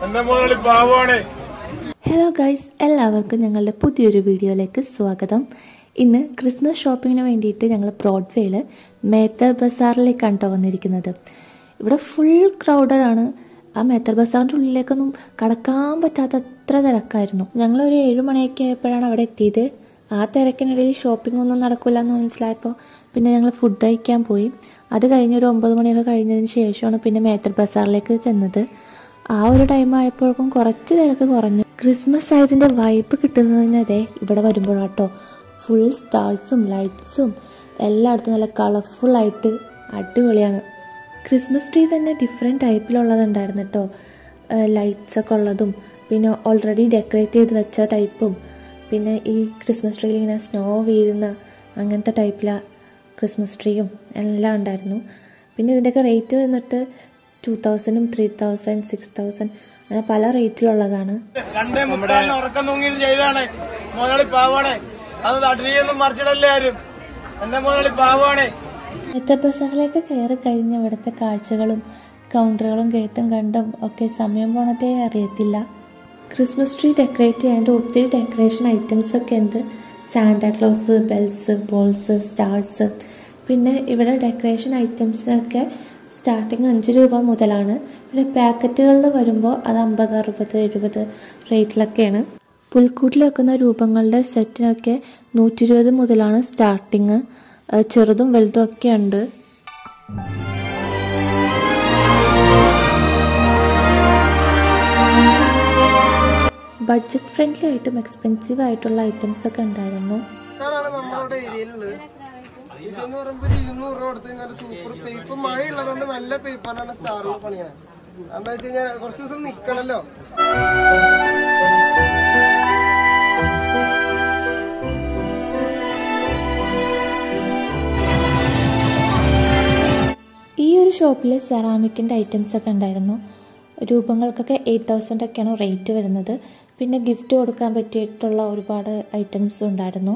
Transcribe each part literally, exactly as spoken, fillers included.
Hello guys, എല്ലാവർക്കും ഞങ്ങളുടെ പുതിയൊരു വീഡിയോയിലേക്ക് സ്വാഗതം. ഇന്ന് ക്രിസ്മസ് ഷോപ്പിങ്ങിന് വേണ്ടിയിട്ട് ഞങ്ങൾ ബ്രോഡ്വേയിൽ മേത്തർ ബസാറിലേക്കാണ് കേട്ടോ വന്നിരിക്കുന്നത്. ഇവിടെ ഫുൾ ക്രൗഡഡാണ്. ആ മേത്തർ ബസാറിൻ്റെ ഉള്ളിലേക്കൊന്നും കടക്കാൻ പറ്റാത്ത അത്ര തിരക്കായിരുന്നു. ഞങ്ങളൊരു ഏഴ് മണിയൊക്കെ ആയപ്പോഴാണ് അവിടെ എത്തിയത്. ആ തിരക്കിനിടയിൽ ഷോപ്പിംഗ് ഒന്നും നടക്കില്ല എന്ന് മനസ്സിലായപ്പോൾ പിന്നെ ഞങ്ങൾ ഫുഡ് കഴിക്കാൻ പോയി. അത് കഴിഞ്ഞൊരു ഒമ്പത് മണിയൊക്കെ കഴിഞ്ഞതിന് ശേഷമാണ് പിന്നെ മേത്തർ ബസാറിലേക്ക് ചെന്നത്. ആ ഒരു ടൈം ആയപ്പോഴേക്കും കുറച്ച് തിരക്ക് കുറഞ്ഞു. ക്രിസ്മസ് ആയതിൻ്റെ വൈബ് കിട്ടുന്നതിനതെ ഇവിടെ വരുമ്പോഴാട്ടോ ഫുൾ സ്റ്റാർസും ലൈറ്റ്സും എല്ലായിടത്തും നല്ല കളർഫുള്ളായിട്ട് അടിപൊളിയാണ്. ക്രിസ്മസ് ട്രീ തന്നെ ഡിഫറെൻറ്റ് ടൈപ്പിലുള്ളതുണ്ടായിരുന്നു കേട്ടോ. ലൈറ്റ്സൊക്കെ ഉള്ളതും പിന്നെ ഓൾറെഡി ഡെക്കറേറ്റ് ചെയ്ത് വെച്ച ടൈപ്പും പിന്നെ ഈ ക്രിസ്മസ് ട്രീയിൽ ഇങ്ങനെ സ്നോ വീഴുന്ന അങ്ങനത്തെ ടൈപ്പിലാണ് ക്രിസ്മസ് ട്രീയും എല്ലാം ഉണ്ടായിരുന്നു. പിന്നെ ഇതിൻ്റെയൊക്കെ റേറ്റ് വന്നിട്ട് ടു തൗസൻഡും ത്രീ തൗസൻഡ് സിക്സ് തൗസൻഡ് അങ്ങനെ പല റേറ്റിലുള്ളതാണ്. മേത്തർ ബസാറിലേക്ക് കയറി കഴിഞ്ഞ ഇവിടുത്തെ കാഴ്ചകളും കൗണ്ടറുകളും കേട്ടും കണ്ടും ഒക്കെ സമയം പോണതേ അറിയത്തില്ല. ക്രിസ്മസ് ട്രീ ഡെക്കറേറ്റ് ചെയ്യാണ്ട് ഒത്തിരി ഡെക്കറേഷൻ ഐറ്റംസ് ഒക്കെ ഉണ്ട്. Santa Claus, bells, balls, stars. പിന്നെ ഇവിടെ ഡെക്കറേഷൻ ഐറ്റംസിനൊക്കെ സ്റ്റാർട്ടിങ് അഞ്ച് രൂപ മുതലാണ്. പിന്നെ പാക്കറ്റുകളിൽ വരുമ്പോൾ അത് അമ്പത്, അറുപത്, എഴുപത് റേറ്റിലൊക്കെയാണ്. പുൽക്കൂട്ടിൽ വെക്കുന്ന രൂപങ്ങളുടെ സെറ്റിനൊക്കെ നൂറ്റി ഇരുപത് മുതലാണ് സ്റ്റാർട്ടിങ്. ചെറുതും വലുതും ഒക്കെ ഉണ്ട്. ബഡ്ജറ്റ് ഫ്രണ്ട്ലി ആയിട്ടും എക്സ്പെൻസീവ് ആയിട്ടുള്ള ഐറ്റംസ് ഒക്കെ ഉണ്ടായിരുന്നു. ഇതെന്ന് പറയുമ്പോൾ ഒരു ഇരുന്നൂറ് രൂപ കൊടുത്ത് കഴിഞ്ഞാൽ സൂപ്പർ പേപ്പർ മഴ ഉള്ളതുകൊണ്ട് നല്ല പേപ്പറാണ് സ്റ്റാറിൽ പണിയാണ്. എന്താ വെച്ച് കഴിഞ്ഞാൽ കുറച്ച് ദിവസം നിക്കണല്ലോ. ഈ ഒരു ഷോപ്പിൽ സെറാമിക്കിൻ്റെ ഐറ്റംസ് ഒക്കെ ഉണ്ടായിരുന്നു. രൂപങ്ങൾക്കൊക്കെ എയ്റ്റ് തൗസൻഡ് ഒക്കെയാണ് റേറ്റ് വരുന്നത്. പിന്നെ ഗിഫ്റ്റ് കൊടുക്കാൻ പറ്റിയിട്ടുള്ള ഒരുപാട് ഐറ്റംസും ഉണ്ടായിരുന്നു.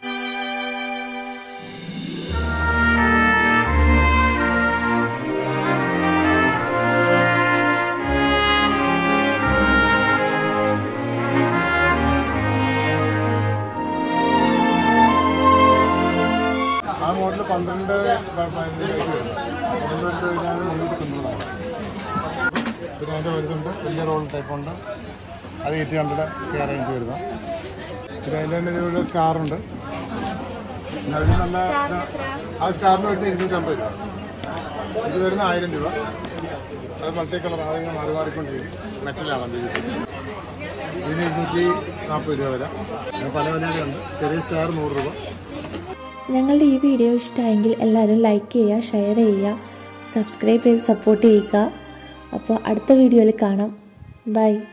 ആ മോഡൽ പന്ത്രണ്ട് മുന്നൂറ്റി തൊണ്ണൂറാണ്. പിന്നെ അതിൻ്റെ വരുന്നുണ്ട് വലിയ റോൾ ടൈപ്പ് ഉണ്ട്. അത് എയ്റ്റ് ഹൺഡ്രഡ് ഒക്കെ അറേഞ്ച് വരുന്നത്. പിന്നെ അതിൻ്റെ തന്നെ ഇതുപോലെ സ്റ്റാറുണ്ട്. പിന്നെ അതിന് നല്ല ആ സ്റ്റാറിന് വരുന്നത് ഇരുന്നൂറ്റമ്പത് രൂപ. ഇത് വരുന്ന ആയിരം രൂപ. അത് മൾട്ടി കളർ അതിങ്ങനെ മാറി മാറിക്കൊണ്ടിരിക്കും. മെറ്റലാണ് അത്. ഇതിന് ഇരുന്നൂറ്റി നാൽപ്പത് രൂപ വില. പിന്നെ പല വിലയുണ്ട്. ചെറിയ സ്റ്റാർ നൂറ് രൂപ. ഞങ്ങളുടെ ഈ വീഡിയോ ഇഷ്ടമായെങ്കിൽ എല്ലാവരും ലൈക്ക് ചെയ്യുക, ഷെയർ ചെയ്യുക, സബ്സ്ക്രൈബ് ചെയ്ത് സപ്പോർട്ട് ചെയ്യുക. അപ്പോൾ അടുത്ത വീഡിയോയിൽ കാണാം. ബൈ.